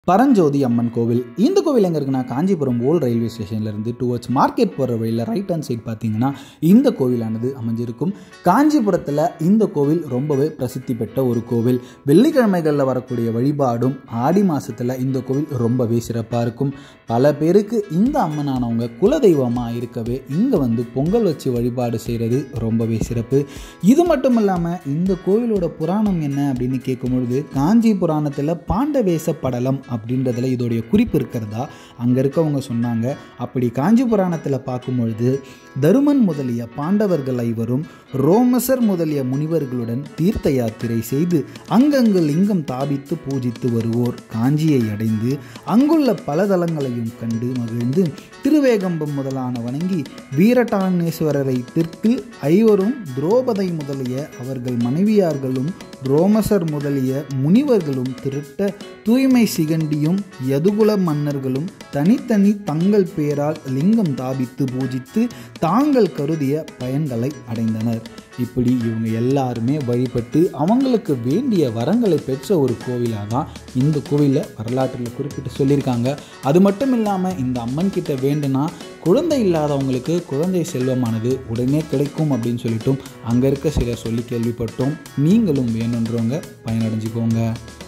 பரஞ்சோதி அம்மன் கோவில். இந்த கோவில் எங்கே இருக்குன்னா, காஞ்சிபுரம் ஓல்ட் ரயில்வே ஸ்டேஷன்லேருந்து டுவர்ட்ஸ் மார்க்கெட் போகிற வழியில் ரைட் ஹேண்ட் சைட் பார்த்தீங்கன்னா இந்த கோவிலானது அமைஞ்சிருக்கும். காஞ்சிபுரத்தில் இந்த கோவில் ரொம்பவே பிரசித்தி பெற்ற ஒரு கோவில். வெள்ளிக்கிழமைகளில் வரக்கூடிய வழிபாடும் ஆடி மாதத்தில் இந்த கோவில் ரொம்பவே சிறப்பாக இருக்கும். பல பேருக்கு இந்த அம்மனானவங்க குலதெய்வமாக இருக்கவே இங்கே வந்து பொங்கல் வச்சு வழிபாடு செய்கிறது ரொம்பவே சிறப்பு. இது மட்டும் இல்லாமல் இந்த கோவிலோட புராணம் என்ன அப்படின்னு கேட்கும்பொழுது, காஞ்சி புராணத்தில் பாண்டவேச படலம் அப்படின்றதுல இதோடைய குறிப்பு இருக்கிறதா அங்கே இருக்கவங்க சொன்னாங்க. அப்படி காஞ்சி புராணத்தில் பார்க்கும்பொழுது தருமன் முதலிய பாண்டவர்கள் ஐவரும் ரோமசர் முதலிய முனிவர்களுடன் தீர்த்த யாத்திரை செய்து அங்கங்கு லிங்கம் தாபித்து பூஜித்து வருவோர் காஞ்சியை அடைந்து அங்குள்ள பல தலங்களையும் கண்டு மகிழ்ந்து திருவேகம்பம் முதலான வணங்கி வீரட்டானேஸ்வரரை திற்கு ஐவரும் திரௌபதை முதலிய அவர்கள் மனைவியார்களும் ரோமசர் முதலிய முனிவர்களும் திருட்ட தூய்மை சிகண்டியும் யதுகுல மன்னர்களும் தனித்தனி தங்கள் பேரால் லிங்கம் தாபித்து பூஜித்து தாங்கள் கருதிய பயன்களை அடைந்தனர். இப்படி இவங்க எல்லாருமே வழிபட்டு அவங்களுக்கு வேண்டிய வரங்களை பெற்ற ஒரு கோவிலாக தான் இந்த கோவிலில் வரலாற்றில் குறிப்பிட்டு சொல்லியிருக்காங்க. அது மட்டும் இல்லாமல் இந்த அம்மன் கிட்ட வேண்டுனா குழந்தை இல்லாதவங்களுக்கு குழந்தை செல்வமானது உடனே கிடைக்கும் அப்படின்னு சொல்லிட்டும் அங்கே இருக்க சிலர் சொல்லி கேள்விப்பட்டோம். நீங்களும் வேணுன்றவங்க பயனடைஞ்சுக்கோங்க.